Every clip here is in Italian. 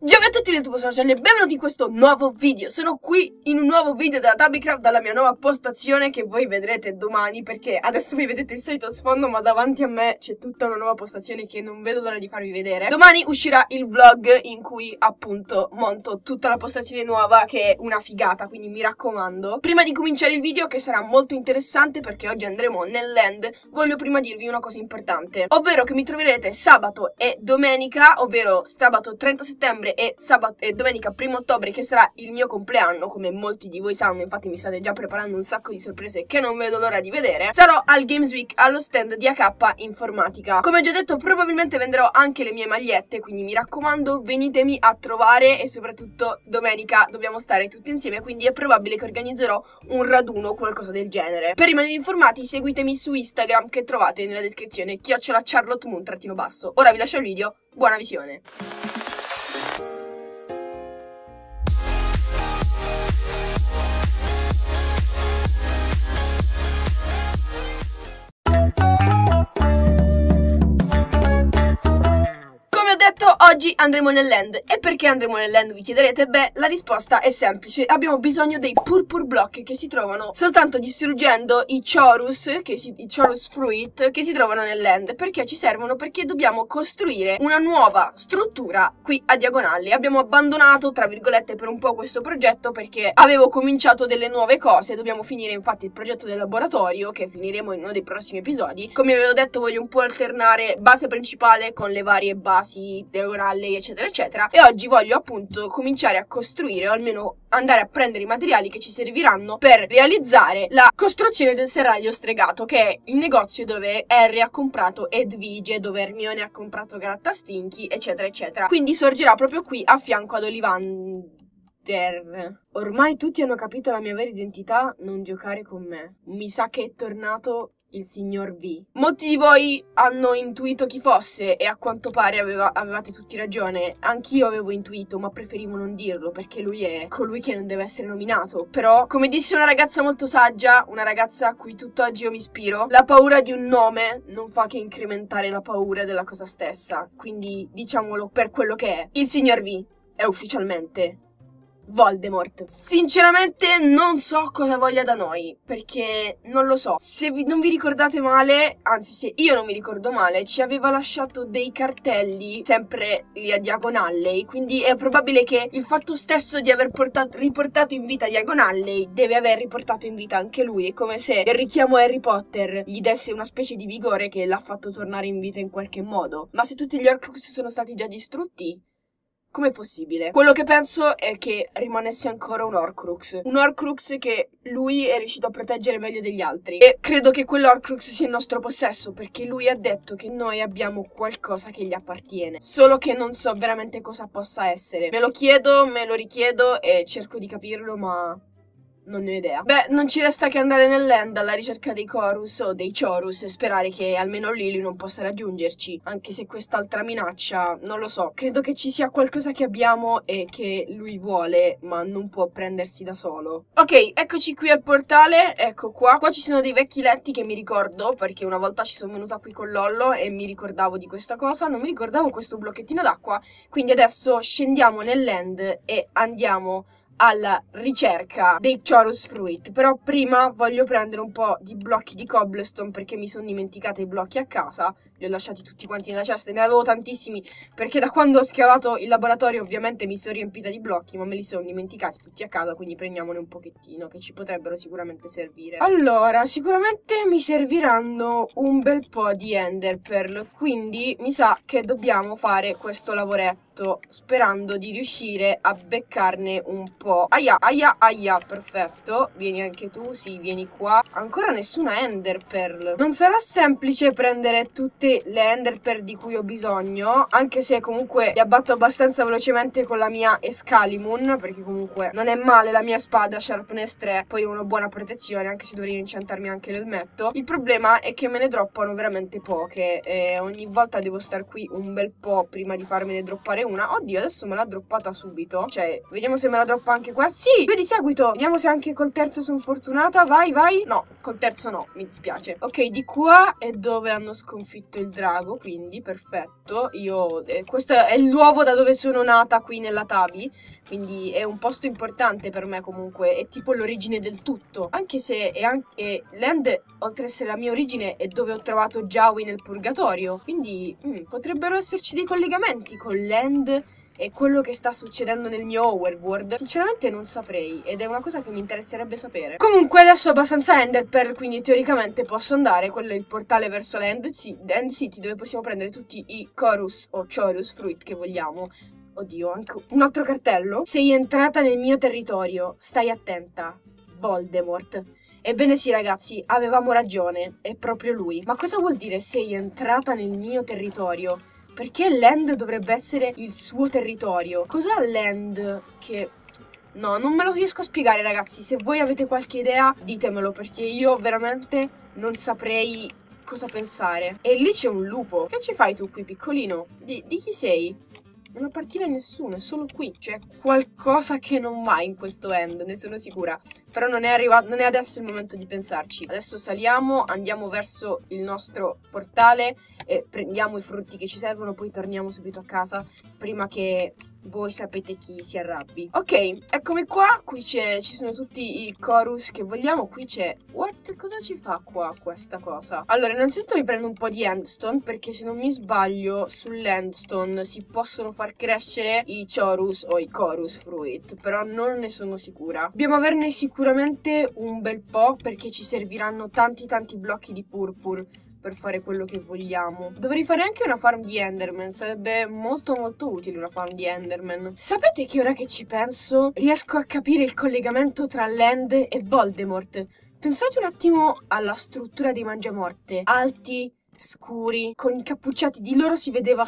Ciao a tutti del tuo social e benvenuti in questo nuovo video. Sono qui in un nuovo video della Tabbycraft, dalla mia nuova postazione che voi vedrete domani, perché adesso voi vedete il solito sfondo, ma davanti a me c'è tutta una nuova postazione che non vedo l'ora di farvi vedere. Domani uscirà il vlog in cui appunto monto tutta la postazione nuova, che è una figata, quindi mi raccomando. Prima di cominciare il video, che sarà molto interessante perché oggi andremo nell'end, voglio prima dirvi una cosa importante, ovvero che mi troverete sabato e domenica, ovvero sabato 30 settembre e sabato e domenica 1 ottobre, che sarà il mio compleanno, come molti di voi sanno, infatti mi state già preparando un sacco di sorprese che non vedo l'ora di vedere. Sarò al Games Week allo stand di AK Informatica. Come ho già detto, probabilmente venderò anche le mie magliette, quindi mi raccomando, venitemi a trovare, e soprattutto domenica dobbiamo stare tutti insieme, quindi è probabile che organizzerò un raduno o qualcosa del genere. Per rimanere informati seguitemi su Instagram, che trovate nella descrizione, @CharlotteMoon_. Ora vi lascio il video, buona visione. Oggi andremo nell'end. E perché andremo nell'end, vi chiederete? Beh, la risposta è semplice. Abbiamo bisogno dei purpur block che si trovano soltanto distruggendo i chorus fruit che si trovano nell'end. Perché ci servono? Perché dobbiamo costruire una nuova struttura qui a diagonali. Abbiamo abbandonato, tra virgolette, per un po' questo progetto perché avevo cominciato delle nuove cose. Dobbiamo finire infatti il progetto del laboratorio, che finiremo in uno dei prossimi episodi. Come avevo detto, voglio un po' alternare base principale con le varie basi diagonali, eccetera eccetera, e oggi voglio appunto cominciare a costruire, o almeno andare a prendere i materiali che ci serviranno per realizzare la costruzione del serraglio stregato, che è il negozio dove Harry ha comprato Edvige, dove Hermione ha comprato Grattastinchi, eccetera eccetera. Quindi sorgerà proprio qui a fianco ad Ollivander. Ormai tutti hanno capito la mia vera identità, non giocare con me. Mi sa che è tornato il signor V. Molti di voi hanno intuito chi fosse e a quanto pare avevate tutti ragione. Anch'io avevo intuito, ma preferivo non dirlo perché lui è colui che non deve essere nominato. Però, come disse una ragazza molto saggia, una ragazza a cui tutt'oggi io mi ispiro, la paura di un nome non fa che incrementare la paura della cosa stessa. Quindi diciamolo per quello che è. Il signor V è ufficialmente Voldemort. Sinceramente non so cosa voglia da noi, perché non lo so. Se non vi ricordate male, anzi se io non mi ricordo male, ci aveva lasciato dei cartelli sempre lì a Diagon Alley, quindi è probabile che il fatto stesso di aver riportato in vita Diagon Alley deve aver riportato in vita anche lui. È come se il richiamo Harry Potter gli desse una specie di vigore che l'ha fatto tornare in vita in qualche modo. Ma se tutti gli Horcrux sono stati già distrutti, com'è possibile? Quello che penso è che rimanesse ancora un Horcrux che lui è riuscito a proteggere meglio degli altri. E credo che quell'Horcrux sia in nostro possesso, perché lui ha detto che noi abbiamo qualcosa che gli appartiene. Solo che non so veramente cosa possa essere. Me lo chiedo, me lo richiedo e cerco di capirlo, ma non ne ho idea. Beh, non ci resta che andare nell'end alla ricerca dei Chorus o dei Chorus e sperare che almeno lì lui non possa raggiungerci. Anche se quest'altra minaccia, non lo so. Credo che ci sia qualcosa che abbiamo e che lui vuole, ma non può prendersi da solo. Ok, eccoci qui al portale. Ecco qua. Qua ci sono dei vecchi letti che mi ricordo, perché una volta ci sono venuta qui con Lollo e mi ricordavo di questa cosa. Non mi ricordavo questo blocchettino d'acqua. Quindi adesso scendiamo nell'end e andiamo alla ricerca dei Chorus Fruit. Però prima voglio prendere un po' di blocchi di cobblestone, perché mi sono dimenticata i blocchi a casa. Li ho lasciati tutti quanti nella cesta, ne avevo tantissimi perché da quando ho scavato il laboratorio ovviamente mi sono riempita di blocchi, ma me li sono dimenticati tutti a casa, quindi prendiamone un pochettino che ci potrebbero sicuramente servire. Allora, sicuramente mi serviranno un bel po' di Ender Pearl, quindi mi sa che dobbiamo fare questo lavoretto sperando di riuscire a beccarne un po'. Aia, aia, aia, perfetto. Vieni anche tu, sì, vieni qua. Ancora nessuna Ender Pearl. Non sarà semplice prendere tutte le Ender Pearl di cui ho bisogno, anche se comunque li abbatto abbastanza velocemente con la mia Excalibur, perché comunque non è male la mia spada Sharpness 3, poi ho una buona protezione, anche se dovrei inciantarmi anche l'elmetto. Il problema è che me ne droppano veramente poche e ogni volta devo star qui un bel po' prima di farmene droppare una. Oddio, adesso me l'ha droppata subito. Cioè, vediamo se me la droppa anche qua. Sì, due di seguito. Vediamo se anche col terzo sono fortunata. Vai, vai. No, col terzo no, mi dispiace. Ok, di qua è dove hanno sconfitto il drago, quindi perfetto. Questo è l'uovo da dove sono nata qui nella Tabi, quindi è un posto importante per me comunque, è tipo l'origine del tutto. Anche se Land, oltre ad essere la mia origine, è dove ho trovato Joey nel purgatorio, quindi potrebbero esserci dei collegamenti con Land e quello che sta succedendo nel mio overworld. Sinceramente non saprei, ed è una cosa che mi interesserebbe sapere. Comunque adesso ho abbastanza Enderpearl, quindi teoricamente posso andare. Quello è il portale verso l'End City, dove possiamo prendere tutti i Chorus o Chorus Fruit che vogliamo. Oddio, anche un altro cartello. Sei entrata nel mio territorio, stai attenta, Voldemort. Ebbene sì ragazzi, avevamo ragione, è proprio lui. Ma cosa vuol dire sei entrata nel mio territorio? Perché Land dovrebbe essere il suo territorio? Cos'ha Land che... No, non me lo riesco a spiegare ragazzi. Se voi avete qualche idea, ditemelo, perché io veramente non saprei cosa pensare. E lì c'è un lupo. Che ci fai tu qui, piccolino? Di chi sei? Non appartiene a nessuno, è solo qui. C'è qualcosa che non va in questo end, ne sono sicura. Però non è adesso il momento di pensarci. Adesso saliamo, andiamo verso il nostro portale e prendiamo i frutti che ci servono, poi torniamo subito a casa prima che voi sapete chi si arrabbi. Ok, eccomi qua, qui ci sono tutti i chorus che vogliamo. Qui c'è... What? Cosa ci fa qua questa cosa? Allora, innanzitutto mi prendo un po' di endstone, perché se non mi sbaglio sull'endstone si possono far crescere i chorus o i chorus fruit, però non ne sono sicura. Dobbiamo averne sicuramente un bel po', perché ci serviranno tanti blocchi di purpur per fare quello che vogliamo. Dovrei fare anche una farm di Enderman, sarebbe molto utile una farm di Enderman. Sapete che ora che ci penso riesco a capire il collegamento tra Land e Voldemort? Pensate un attimo alla struttura dei Mangiamorte, alti, scuri, con i cappucciati. Di loro si vedevano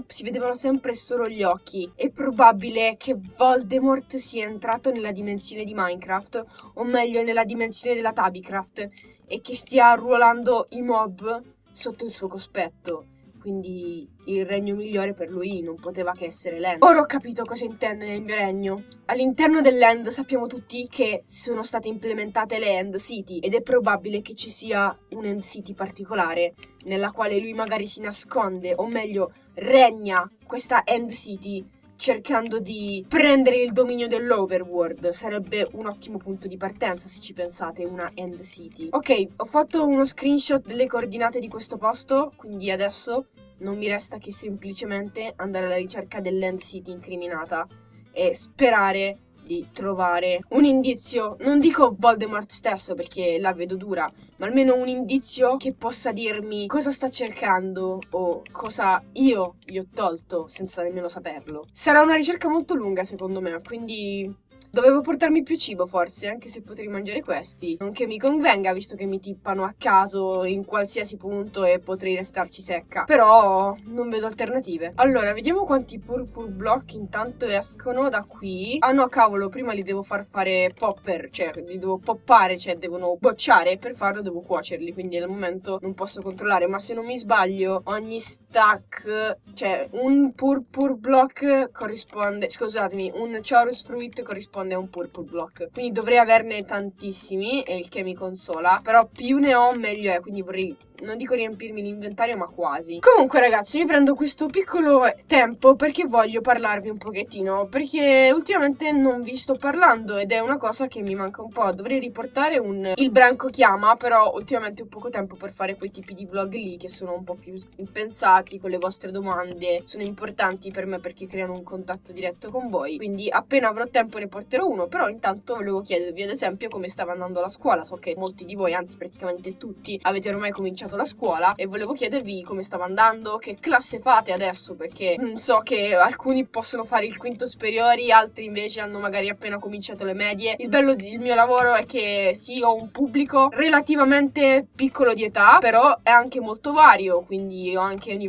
sempre solo gli occhi. È probabile che Voldemort sia entrato nella dimensione di Minecraft, o meglio nella dimensione della Tabicraft, e che stia arruolando i mob sotto il suo cospetto. Quindi il regno migliore per lui non poteva che essere Land. Ora ho capito cosa intende nel mio regno. All'interno dell'End sappiamo tutti che sono state implementate le End City, ed è probabile che ci sia un End City particolare nella quale lui magari si nasconde, o meglio regna questa End City, cercando di prendere il dominio dell'Overworld. Sarebbe un ottimo punto di partenza, se ci pensate, una End City. Ok, ho fatto uno screenshot delle coordinate di questo posto, quindi adesso non mi resta che semplicemente andare alla ricerca dell'End City incriminata e sperare di trovare un indizio. Non dico Voldemort stesso, perché la vedo dura, ma almeno un indizio che possa dirmi cosa sta cercando o cosa io gli ho tolto senza nemmeno saperlo. Sarà una ricerca molto lunga secondo me, quindi dovevo portarmi più cibo forse, anche se potrei mangiare questi. Non che mi convenga, visto che mi tippano a caso in qualsiasi punto e potrei restarci secca. Però non vedo alternative. Allora, vediamo quanti purple block intanto escono da qui. Ah no, cavolo, prima li devo far fare popper, cioè li devo poppare, cioè devono bocciare. Per farlo devo cuocerli, quindi al momento non posso controllare. Ma se non mi sbaglio, ogni stack, cioè un purple block corrisponde, scusatemi, un chorus fruit corrisponde a un purple block, quindi dovrei averne tantissimi, e il che mi consola. Però più ne ho meglio è, quindi vorrei, non dico riempirmi l'inventario, ma quasi. Comunque ragazzi, mi prendo questo piccolo tempo perché voglio parlarvi un pochettino, perché ultimamente non vi sto parlando ed è una cosa che mi manca un po'. Dovrei riportare il branco chiama, però ultimamente ho poco tempo per fare quei tipi di vlog lì che sono un po' più pensati, con le vostre domande. Sono importanti per me perché creano un contatto diretto con voi, quindi appena avrò tempo ne porterò uno. Però intanto volevo chiedervi ad esempio come stava andando la scuola. So che molti di voi, anzi praticamente tutti, avete ormai cominciato la scuola, e volevo chiedervi come stava andando, che classe fate adesso, perché so che alcuni possono fare il quinto superiori, altri invece hanno magari appena cominciato le medie. Il bello del mio lavoro è che sì, ho un pubblico relativamente piccolo di età, però è anche molto vario, quindi ho anche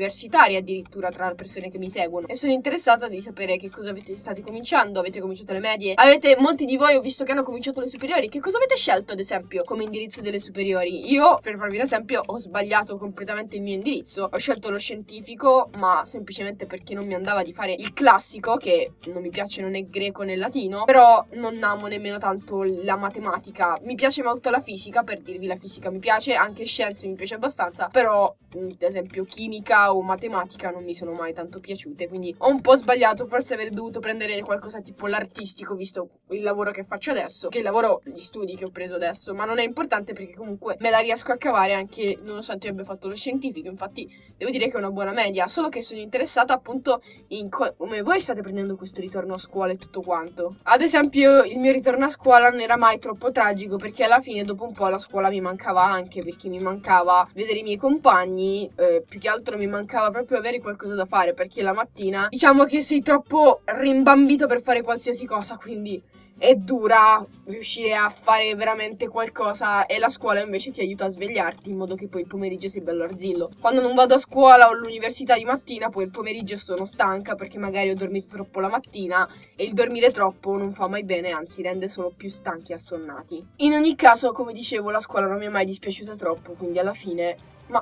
universitari addirittura tra le persone che mi seguono, e sono interessata di sapere che cosa state cominciando. Avete cominciato le medie? Molti di voi ho visto che hanno cominciato le superiori. Che cosa avete scelto ad esempio come indirizzo delle superiori? Io, per farvi un esempio, ho sbagliato completamente il mio indirizzo. Ho scelto lo scientifico, ma semplicemente perché non mi andava di fare il classico, che non mi piace né greco né latino, però non amo nemmeno tanto la matematica. Mi piace molto la fisica, per dirvi la fisica mi piace, anche scienze mi piace abbastanza, però ad esempio chimica o matematica non mi sono mai tanto piaciute, quindi ho un po' sbagliato. Forse avrei dovuto prendere qualcosa tipo l'artistico, visto il lavoro che faccio adesso, che il lavoro, gli studi che ho preso adesso, ma non è importante perché comunque me la riesco a cavare anche nonostante io abbia fatto lo scientifico. Infatti devo dire che è una buona media, solo che sono interessata appunto in come voi state prendendo questo ritorno a scuola e tutto quanto. Ad esempio il mio ritorno a scuola non era mai troppo tragico, perché alla fine dopo un po' la scuola mi mancava, anche perché mi mancava vedere i miei compagni, più che altro mi mancava proprio avere qualcosa da fare, perché la mattina diciamo che sei troppo rimbambito per fare qualsiasi cosa, quindi è dura riuscire a fare veramente qualcosa, e la scuola invece ti aiuta a svegliarti in modo che poi il pomeriggio sei bello arzillo. Quando non vado a scuola o all'università di mattina, poi il pomeriggio sono stanca perché magari ho dormito troppo la mattina, e il dormire troppo non fa mai bene, anzi rende solo più stanchi e assonnati. In ogni caso, come dicevo, la scuola non mi è mai dispiaciuta troppo, quindi alla fine... Ma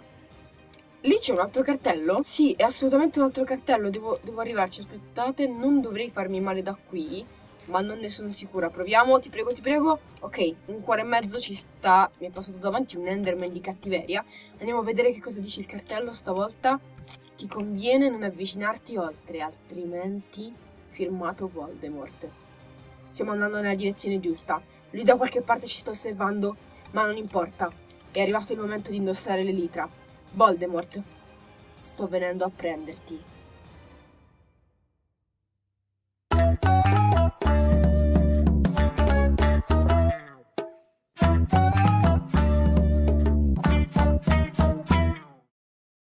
lì c'è un altro cartello? Sì, è assolutamente un altro cartello, devo arrivarci, aspettate, non dovrei farmi male da qui, ma non ne sono sicura. Proviamo, ti prego, ti prego. Ok, un cuore e mezzo ci sta. Mi è passato davanti un Enderman di cattiveria. Andiamo a vedere che cosa dice il cartello stavolta. Ti conviene non avvicinarti oltre, altrimenti... Firmato Voldemort. Stiamo andando nella direzione giusta. Lui da qualche parte ci sta osservando, ma non importa. È arrivato il momento di indossare l'elitra. Voldemort, sto venendo a prenderti.